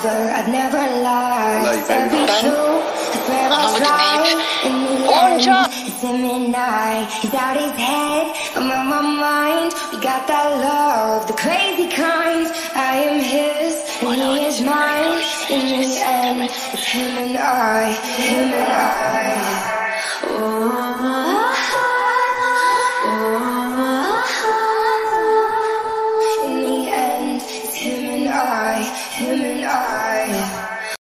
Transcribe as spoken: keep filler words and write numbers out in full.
swear I'd never lie. I'd be true, I swear I'll try. In the end, it's him and I. He's out his head, I'm on my mind. We got that love, the crazy kind. I am his, and he is mine. In the end, it's him and I, him and I. Oh.